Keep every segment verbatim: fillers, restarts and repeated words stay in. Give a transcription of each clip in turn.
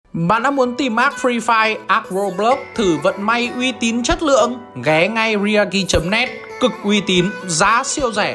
Bạn đã muốn tìm app Free Fire, app Roblox thử vận may uy tín chất lượng? Ghé ngay riaki chấm net, cực uy tín, giá siêu rẻ.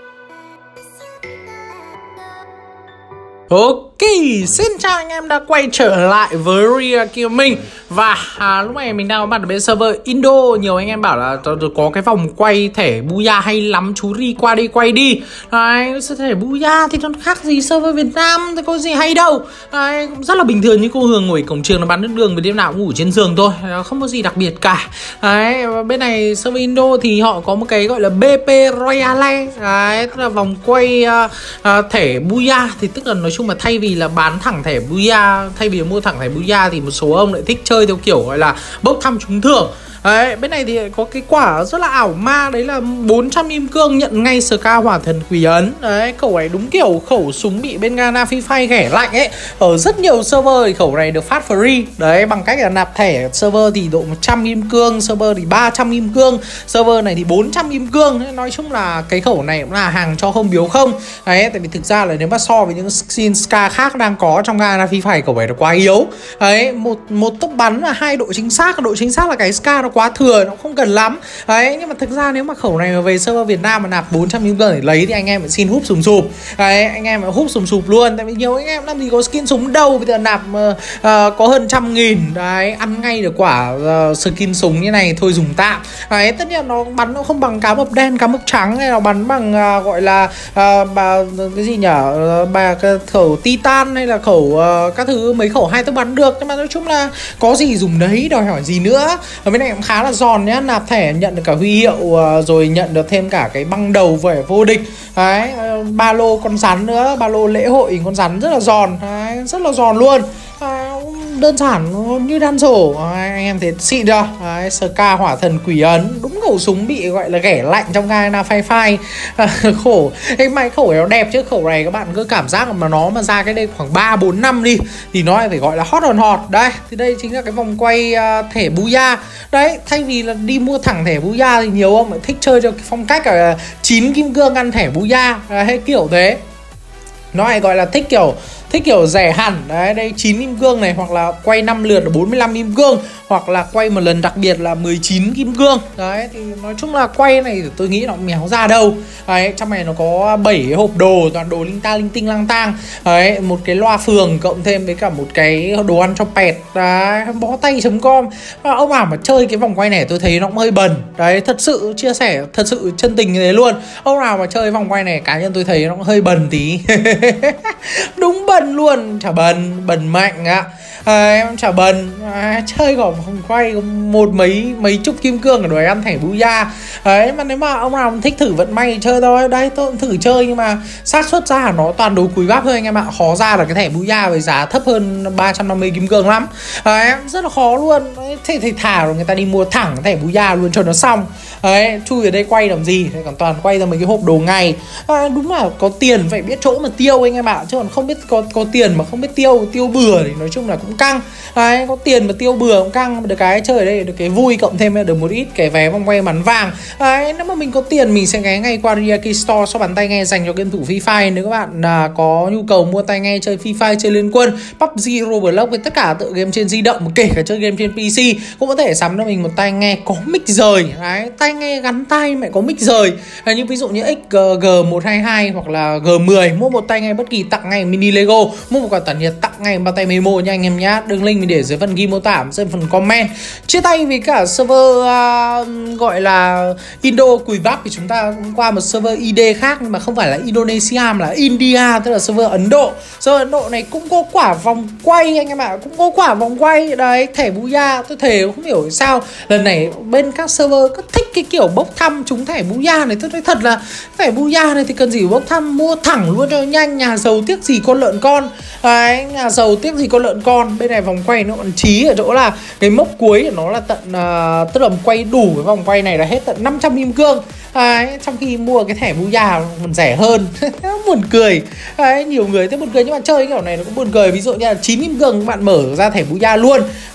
Ok, xin chào anh em đã quay trở lại với Riaki mình. Và à, lúc này mình đang có mặt ở bên server Indo. Nhiều anh em bảo là có cái vòng quay thẻ Booyah hay lắm, chú đi qua đi quay đi. Đấy, thẻ Booyah thì nó khác gì server Việt Nam, thì có gì hay đâu. Đấy, cũng rất là bình thường như cô Hường ngồi cổng trường nó bán nước đường, với đêm nào cũng ngủ trên giường thôi, không có gì đặc biệt cả. Đấy, và bên này server Indo thì họ có một cái gọi là bê pê Royale. Đấy, tức là vòng quay uh, uh, thẻ Booyah. Thì tức là nói chung là thay vì là bán thẳng thẻ Booyah, thay vì mua thẳng thẻ Booyah thì một số ông lại thích chơi theo kiểu gọi là bốc thăm trúng thưởng. Đấy, bên này thì có cái quả rất là ảo ma, đấy là bốn trăm kim cương nhận ngay Ska Hỏa Thần Quỷ Ấn. Đấy, khẩu này đúng kiểu khẩu súng bị bên Ghana Free Fire ghẻ lạnh ấy. Ở rất nhiều server thì khẩu này được phát free. Đấy, bằng cách là nạp thẻ server thì độ một trăm kim cương, server thì ba trăm kim cương, server này thì bốn trăm kim cương. Nói chung là cái khẩu này cũng là hàng cho không biếu không. Đấy, tại vì thực ra là nếu mà so với những skin Ska khác đang có trong Ghana Free Fire, khẩu này nó quá yếu. Đấy, một một tốc bắn và hai độ chính xác, độ chính xác là cái Ska nó quá thừa, nó không cần lắm. Đấy, nhưng mà thực ra nếu mà khẩu này mà về server Việt Nam mà nạp bốn trăm kim cương để lấy thì anh em phải xin húp sùm sụp. Đấy, anh em phải húp sùm sụp luôn. Tại vì nhiều anh em làm gì có skin súng đâu, bây giờ nạp uh, uh, có hơn trăm nghìn. Đấy, ăn ngay được quả uh, skin súng như này thôi dùng tạm. Đấy, tất nhiên nó bắn nó không bằng cá mập đen, cá mập trắng, hay là bắn bằng uh, gọi là uh, bà, cái gì nhỉ, uh, bà cái khẩu Titan hay là khẩu uh, các thứ, mấy khẩu hai tốc bắn được. Nhưng mà nói chung là có gì dùng đấy, đòi hỏi gì nữa. Ở bên này cũng khá là giòn nhá, nạp thẻ nhận được cả huy hiệu, uh, rồi nhận được thêm cả cái băng đầu vẻ vô địch. Đấy, uh, ba lô con rắn nữa, ba lô lễ hội con rắn rất là giòn. Đấy, rất là giòn luôn. À, đơn giản như đan rổ. À, anh em thấy xịn chưa? Đấy, Ska Hỏa Thần Quỷ Ấn, đúng khẩu súng bị gọi là ghẻ lạnh trong Ghana Free Fire. À, khổ, cái máy khẩu này nó đẹp chứ khẩu này các bạn cứ cảm giác mà nó mà ra cái đây khoảng ba bốn năm đi thì nó phải gọi là hot on hot. Đây, thì đây chính là cái vòng quay uh, thẻ Booyah. Đấy, thay vì là đi mua thẳng thẻ Booyah thì nhiều ông lại thích chơi cho cái phong cách là chín kim cương ăn thẻ Booyah, hay kiểu thế. Nó hay gọi là thích kiểu thích kiểu rẻ hẳn. Đấy, đây chín kim cương này, hoặc là quay năm lượt là bốn mươi lăm kim cương, hoặc là quay một lần đặc biệt là mười chín kim cương. Đấy, thì nói chung là quay này tôi nghĩ nó méo ra đâu. Đấy, trong này nó có bảy hộp đồ, toàn đồ linh ta linh tinh lang tang. Đấy, một cái loa phường cộng thêm với cả một cái đồ ăn cho pet. Đấy, bó tay chấm com. Ông nào mà chơi cái vòng quay này tôi thấy nó cũng hơi bẩn. Đấy, thật sự chia sẻ, thật sự chân tình như thế luôn. Ông nào mà chơi vòng quay này cá nhân tôi thấy nó cũng hơi bẩn tí. Đúng bẩn luôn, chả bần, bần mạnh ạ. À, em chả bần, à, chơi có vòng quay một mấy mấy chục kim cương ở đòi ăn thẻ Booyah. Đấy, mà nếu mà ông nào thích thử vận may chơi thôi, đây tôi cũng thử chơi, nhưng mà xác suất ra nó toàn đồ cùi bắp thôi anh em ạ. Khó ra là cái thẻ Booyah với giá thấp hơn ba trăm năm mươi kim cương lắm. Đấy, rất là khó luôn. Đấy, thế thì thả rồi người ta đi mua thẳng cái thẻ Booyah luôn cho nó xong. Đấy, chui ở đây quay làm gì, đây còn toàn quay ra mấy cái hộp đồ ngày. À, đúng là có tiền phải biết chỗ mà tiêu anh em ạ, chứ còn không biết có có tiền mà không biết tiêu, tiêu bừa thì nói chung là cũng căng. Đấy, có tiền mà tiêu bừa cũng căng. Được cái chơi ở đây được cái vui, cộng thêm được một ít cái vé vòng quay bắn vàng. Đấy, nếu mà mình có tiền mình sẽ ghé ngay qua Riaki Store, shop bán tai nghe dành cho game thủ Free Fire. Nếu các bạn à, có nhu cầu mua tai nghe chơi Free Fire, chơi Liên Quân, pê u bê giê, Roblox với tất cả tựa game trên di động, kể cả chơi game trên pê xê, cũng có thể sắm cho mình một tai nghe có mic rời. Đấy, tai nghe gắn tai mẹ có mic rời. Đấy, như ví dụ như ích G một hai hai hoặc là G mười, mua một tai nghe bất kỳ tặng ngay mini Lego, mua một quả tản nhiệt tặng ngay bao tay memo nha anh em nhá. Đường link mình để dưới phần ghi mô tả, dưới phần comment. Chia tay với cả server uh, gọi là Indo cùi bắp thì chúng ta cũng qua một server i đê khác, nhưng mà không phải là Indonesia mà là India, tức là server Ấn Độ. Server Ấn Độ này cũng có quả vòng quay anh em ạ, cũng có quả vòng quay. Đấy, thẻ Booyah tôi thề không hiểu sao lần này bên các server cứ thích cái kiểu bốc thăm trúng thẻ Booyah này. Tôi nói thật là thẻ Booyah này thì cần gì bốc thăm, mua thẳng luôn cho nhanh. Nhà giàu tiếc gì con lợn con. Đấy, nhà giàu tiếc gì con lợn con. Bên này vòng quay nó còn trí ở chỗ là cái mốc cuối của nó là tận uh, tức là quay đủ cái vòng quay này là hết tận năm trăm kim cương. Đấy, trong khi mua cái thẻ Booyah còn rẻ hơn. Buồn cười. Đấy, nhiều người thấy buồn cười, nhưng mà chơi cái kiểu này nó cũng buồn cười. Ví dụ như là chín kim cương các bạn mở ra thẻ Booyah luôn. Đấy,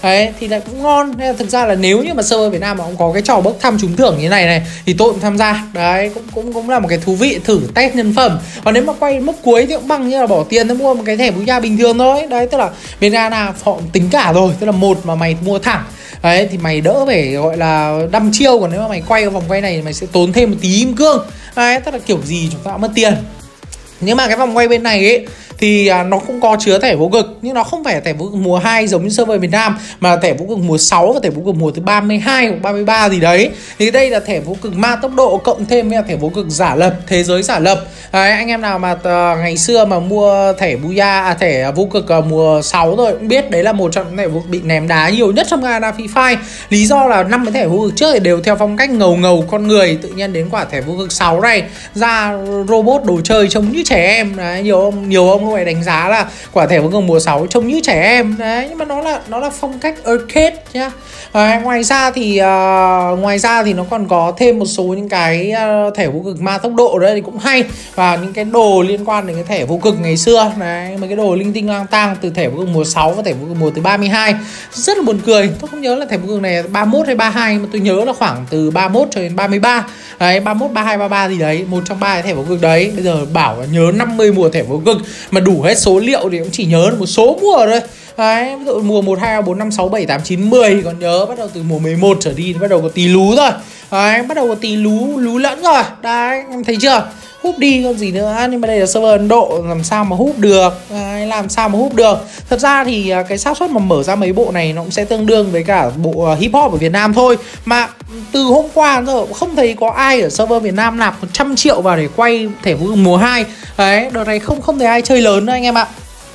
Đấy thì lại cũng ngon. Nên là thực ra là nếu như mà server Việt Nam mà cũng có cái trò bốc thăm trúng thưởng như thế này này thì tôi cũng tham gia. Đấy cũng cũng cũng là một cái thú vị, thử test nhân phẩm. Còn nếu mà quay mốc cuối thì cũng bằng như là bỏ tiền mua một cái thẻ Booyah bình thường thôi. Đấy tức là bên Ghana họ tính cả rồi, tức là một mà mày mua thẳng đấy thì mày đỡ phải gọi là đăm chiêu, còn nếu mà mày quay cái vòng quay này thì mày sẽ tốn thêm một tí kim cương. Đấy tức là kiểu gì chúng ta cũng mất tiền. Nhưng mà cái vòng quay bên này ấy thì à, nó cũng có chứa thẻ vô cực, nhưng nó không phải là thẻ vô cực mùa hai giống như server Việt Nam, mà là thẻ vô cực mùa sáu và thẻ vô cực mùa thứ ba mươi hai hoặc ba mươi ba gì đấy. Thì đây là thẻ vô cực ma tốc độ cộng thêm với là thẻ vô cực giả lập, thế giới giả lập. Đấy, anh em nào mà uh, ngày xưa mà mua thẻ Booyah, à, thẻ vô cực uh, mùa sáu rồi cũng biết đấy là một trong những thẻ vô cực bị ném đá nhiều nhất trong Ghana Free Fire. Lý do là năm cái thẻ vô cực trước thì đều theo phong cách ngầu ngầu con người, tự nhiên đến quả thẻ vô cực sáu này ra robot đồ chơi trông như trẻ em. Đấy, nhiều ông nhiều ông lại đánh giá là quả thẻ vô cực mùa sáu trông như trẻ em. Đấy, nhưng mà nó là nó là phong cách arcade nhá. Đấy, ngoài ra thì uh, ngoài ra thì nó còn có thêm một số những cái uh, thẻ vô cực ma tốc độ đấy thì cũng hay, và những cái đồ liên quan đến cái thẻ vô cực ngày xưa. Đấy, mấy cái đồ linh tinh lang tang từ thẻ vô cực mùa sáu và thẻ vô cực mùa thứ ba mươi hai rất là buồn cười. Tôi không nhớ là thẻ vô cực này ba mươi mốt hay ba mươi hai, mà tôi nhớ là khoảng từ ba mươi mốt cho đến ba mươi ba. Đấy, ba mươi mốt, ba mươi hai, ba mươi ba gì đấy, một trong ba cái thẻ vô cực đấy. Bây giờ bảo là nhớ năm mươi mùa thẻ vô cực mà đủ hết số liệu thì cũng chỉ nhớ được một số mùa thôi. Đấy, ví dụ mùa một, hai, ba, bốn, năm, sáu, bảy, tám, chín, mười còn nhớ, bắt đầu từ mùa mười một trở đi thì bắt đầu có tí lú rồi. Đấy, bắt đầu có tí lú lú lẫn rồi. Đấy, em thấy chưa? Húp đi còn gì nữa. Nhưng mà đây là server Ấn Độ, làm sao mà húp được. Đấy, làm sao mà húp được. Thật ra thì cái xác suất mà mở ra mấy bộ này nó cũng sẽ tương đương với cả bộ hip hop ở Việt Nam thôi. Mà từ hôm qua giờ không thấy có ai ở server Việt Nam nạp một trăm triệu vào để quay thẻ vô cực mùa hai. Đấy, đợt này không không thấy ai chơi lớn nữa anh em ạ.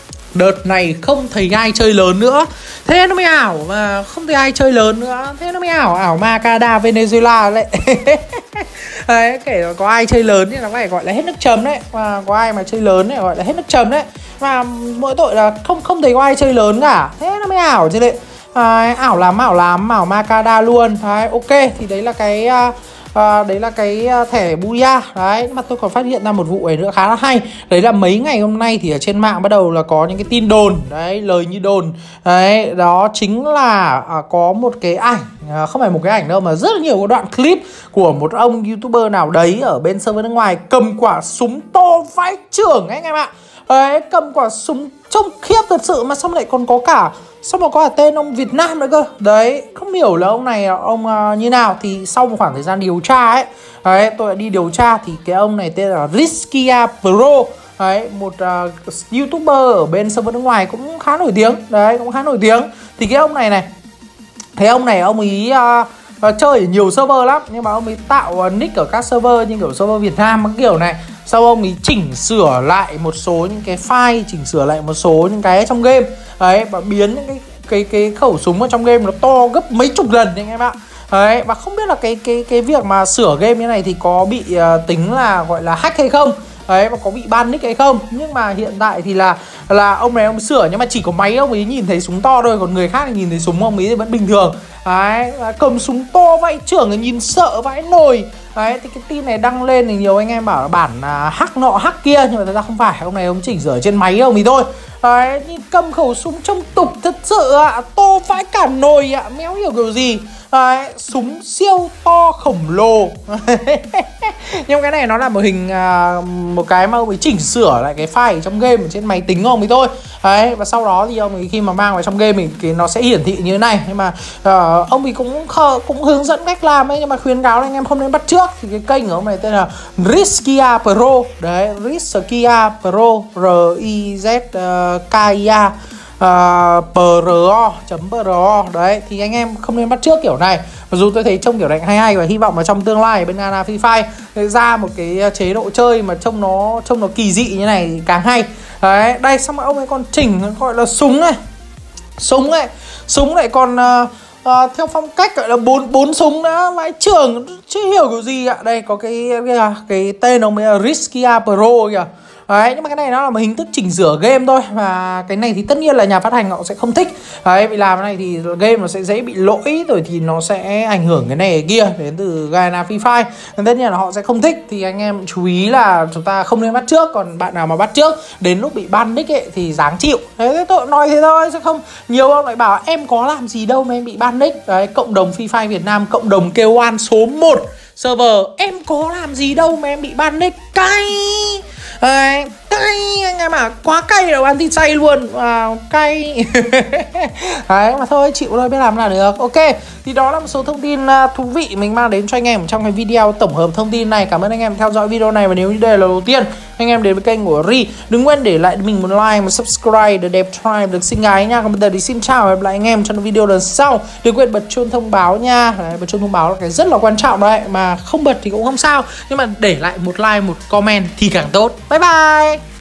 Đợt này không thấy ai chơi lớn nữa. Thế nó mới ảo, mà không thấy ai chơi lớn nữa. Thế nó mới ảo, ảo ma Canada, Venezuela đấy. Đấy, kể có ai chơi lớn thì nó phải gọi là hết nước chấm đấy. Và có ai mà chơi lớn thì gọi là hết nước chấm đấy. Và mỗi tội là không không thấy có ai chơi lớn cả. Thế nó mới ảo chứ đấy. Đấy, ảo lắm, ảo lắm, ảo ma Canada luôn. Đấy, ok, thì đấy là cái... À, đấy là cái thẻ Booyah. Đấy, mà tôi còn phát hiện ra một vụ này nữa khá là hay. Đấy là mấy ngày hôm nay thì ở trên mạng bắt đầu là có những cái tin đồn. Đấy, lời như đồn. Đấy, đó chính là à, có một cái ảnh, à, không phải một cái ảnh đâu mà rất là nhiều cái đoạn clip của một ông YouTuber nào đấy ở bên server nước ngoài cầm quả súng to vãi chưởng anh em ạ. Đấy, cầm quả súng trông khiếp thật sự, mà xong lại còn có cả, sao mà có cả tên ông Việt Nam nữa cơ. Đấy, không hiểu là ông này ông uh, như nào. Thì sau một khoảng thời gian điều tra ấy, đấy, tôi đã đi điều tra thì cái ông này tên là Riskia Pro. Đấy, một uh, YouTuber ở bên server nước ngoài cũng khá nổi tiếng. Đấy, cũng khá nổi tiếng. Thì cái ông này này, thế ông này ông ý uh, uh, chơi ở nhiều server lắm, nhưng mà ông ấy tạo uh, nick ở các server như kiểu server Việt Nam các kiểu này. Sau ông ấy chỉnh sửa lại một số những cái file, chỉnh sửa lại một số những cái trong game. Đấy, và biến những cái cái cái khẩu súng ở trong game nó to gấp mấy chục lần anh em ạ. Đấy, và không biết là cái cái cái việc mà sửa game như này thì có bị uh, tính là gọi là hack hay không. Đấy, và có bị ban nick hay không. Nhưng mà hiện tại thì là là ông này ông sửa, nhưng mà chỉ có máy ông ấy nhìn thấy súng to thôi, còn người khác thì nhìn thấy súng ông ấy thì vẫn bình thường. Đấy, cầm súng to vãi chưởng thì nhìn sợ vãi nồi. Đấy, thì cái tin này đăng lên thì nhiều anh em bảo là bản à, hack nọ hack kia, nhưng mà thật ra không phải, ông này ông chỉnh sửa trên máy ông ấy thôi. Đấy, nhưng cầm khẩu súng trông tục thật sự ạ, à, to vãi cả nồi ạ, à, méo hiểu kiểu gì. Đấy, súng siêu to khổng lồ. Nhưng cái này nó là một hình à, một cái mà ông ấy chỉnh sửa lại cái file trong game ở trên máy tính của ông ấy thôi. Đấy, và sau đó thì ông ấy khi mà mang vào trong game thì nó sẽ hiển thị như thế này. Nhưng mà uh, ông ấy cũng cũng hướng dẫn cách làm ấy, nhưng mà khuyến cáo là anh em không nên bắt chước. Thì cái kênh của ông này tên là Riskia Pro. Đấy, Riskia Pro, R I Z K I A Uh, pro chấm pro. Đấy, thì anh em không nên bắt chước kiểu này. Mặc dù tôi thấy trông kiểu này hay hay, và hy vọng là trong tương lai bên Ghana Free Fire ra một cái chế độ chơi mà trông nó trông nó kỳ dị như này thì càng hay. Đấy, đây xong rồi ông ấy còn chỉnh gọi là súng này. Súng này, súng lại còn uh, uh, theo phong cách gọi là bốn bốn súng nữa, vãi chưởng chưa hiểu kiểu gì ạ. Đây có cái cái, cái tên ông ấy là Riskia Pro kìa. Đấy, nhưng mà cái này nó là một hình thức chỉnh sửa game thôi. Và cái này thì tất nhiên là nhà phát hành họ sẽ không thích. Đấy, vì làm cái này thì game nó sẽ dễ bị lỗi, rồi thì nó sẽ ảnh hưởng cái này cái kia đến từ Garena Free Fire. Nên tất nhiên là họ sẽ không thích. Thì anh em chú ý là chúng ta không nên bắt trước. Còn bạn nào mà bắt trước, đến lúc bị ban nick ấy thì dáng chịu. Thế tôi nói thế thôi, chứ không nhiều ông lại bảo em có làm gì đâu mà em bị ban nick. Đấy, cộng đồng Free Fire Việt Nam, cộng đồng kêu oan số một server, em có làm gì đâu mà em bị ban nick. Cay. Đấy, cay anh em à, quá cay là anti chay luôn. Wow, cay. Đấy mà thôi, chịu thôi, biết làm là được. Ok, thì đó là một số thông tin uh, thú vị mình mang đến cho anh em trong cái video tổng hợp thông tin này. Cảm ơn anh em theo dõi video này. Và nếu như đây là lần đầu tiên anh em đến với kênh của Ri, đừng quên để lại mình một like, một subscribe để đẹp trai, được xinh gái nha. Còn bây giờ thì xin chào và hẹn gặp lại anh em trong video lần sau. Đừng quên bật chuông thông báo nha. Đấy, bật chuông thông báo là cái rất là quan trọng đấy, mà không bật thì cũng không sao, nhưng mà để lại một like, một comment thì càng tốt. Bye bye.